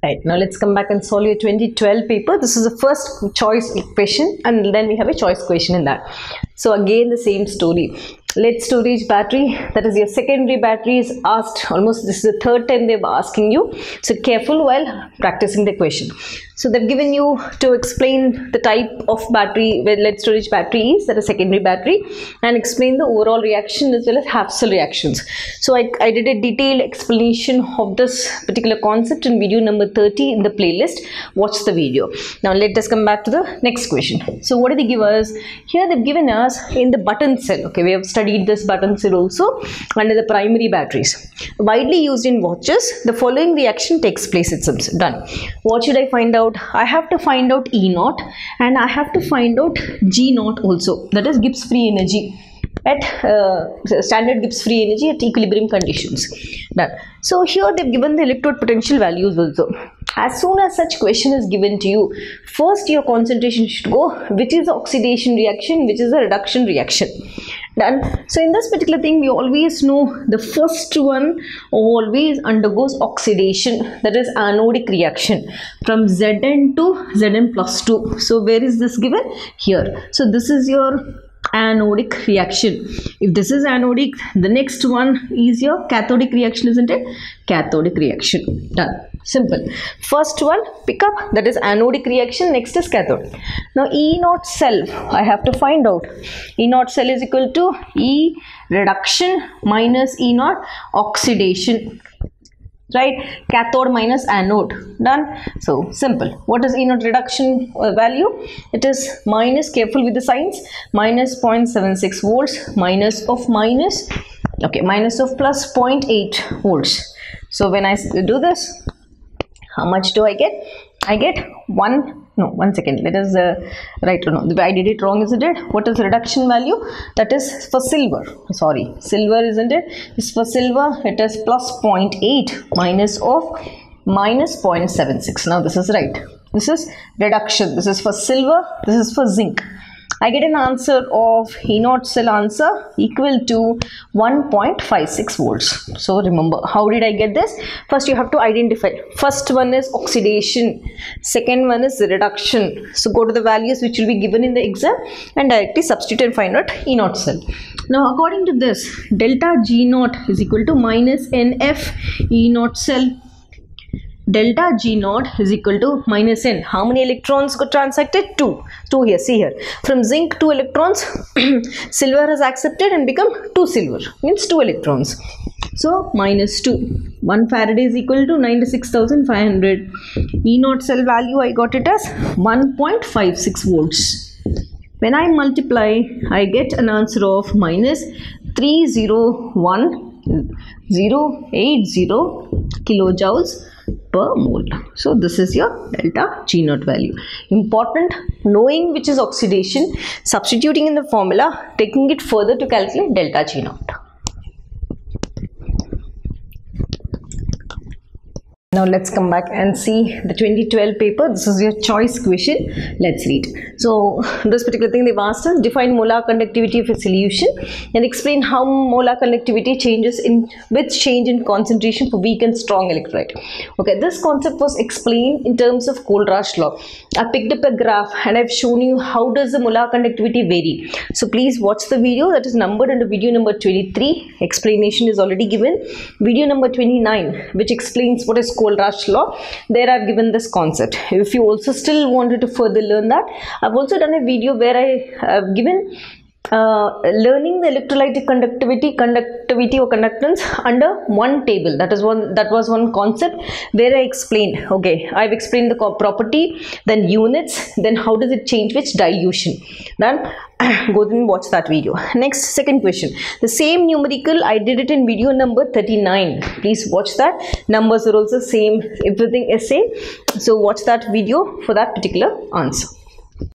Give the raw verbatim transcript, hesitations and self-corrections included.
Right, now let's come back and solve your twenty twelve paper. This is the first choice question and then we have a choice question in that. So again the same story. Lead storage battery, that is your secondary battery, is asked almost, this is the third time they're asking you. So careful while practicing the question. So they've given you to explain the type of battery where lead storage battery is, that is secondary battery, and explain the overall reaction as well as half cell reactions. So I, I did a detailed explanation of this particular concept in video number thirty in the playlist. Watch the video. Now let us come back to the next question. So what did they give us? Here they've given us in the button cell. Okay, we have studied this button cell also under the primary batteries. Widely used in watches, the following reaction takes place. It's done. What should I find out? I have to find out E naught and I have to find out G naught also, that is Gibbs free energy at uh, standard Gibbs free energy at equilibrium conditions. Done. So here they've given the electrode potential values also. As soon as such question is given to you, first your concentration should go which is the oxidation reaction, which is the reduction reaction. Done. So in this particular thing we always know the first one always undergoes oxidation, that is anodic reaction from Zn to Zn plus two. So where is this given? Here. So this is your anodic reaction. If this is anodic, the next one is your cathodic reaction, isn't it? Cathodic reaction. Done. Simple. First one pick up, that is anodic reaction, next is cathode. Now E naught cell I have to find out. E naught cell is equal to E reduction minus E naught oxidation, right? Cathode minus anode. Done. So simple. What is E naught reduction uh, value? It is minus, careful with the signs, minus zero point seven six volts, minus of minus, okay, minus of plus zero point eight volts. So when I do this, how much do I get? I get one, no, one second, let us uh, write, no, I did it wrong, isn't it? What is reduction value? That is for silver, sorry, silver, isn't it? It's for silver, it is plus zero point eight minus of minus zero point seven six. Now this is right. This is reduction, this is for silver, this is for zinc. I get an answer of E naught cell answer equal to one point five six volts. So remember, how did I get this? First you have to identify. First one is oxidation, second one is reduction. So go to the values which will be given in the exam and directly substitute and find out E naught cell. Now according to this, delta G naught is equal to minus N F E naught cell. Delta G naught is equal to minus N. How many electrons got transacted? Two. Two here. See here. From zinc, two electrons. Silver has accepted and become two silver. Means two electrons. So minus two. One Faraday is equal to ninety-six thousand five hundred. E naught cell value I got it as one point five six volts. When I multiply, I get an answer of minus three zero one zero eight zero kilojoules per mole. So this is your delta G naught value. Important, knowing which is oxidation, substituting in the formula, taking it further to calculate delta G naught. Now let's come back and see the twenty twelve paper. This is your choice question. Let's read. So this particular thing they've asked us, define molar conductivity of a solution and explain how molar conductivity changes in with change in concentration for weak and strong electrolyte. Okay, this concept was explained in terms of Kohlraasch law. I picked up a graph and I've shown you how does the molar conductivity vary. So please watch the video that is numbered under video number twenty-three. Explanation is already given. Video number twenty-nine, which explains what is Kohlraasch law. There I've given this concept. If you also still wanted to further learn that, I've also done a video where I have given uh, learning the electrolytic conductivity, conductivity or conductance under one table. That is one. That was one concept where I explained. Okay, I've explained the property, then units, then how does it change with dilution. Then go and watch that video. Next, second question. The same numerical, I did it in video number thirty-nine. Please watch that. Numbers are also same. Everything is same. So watch that video for that particular answer.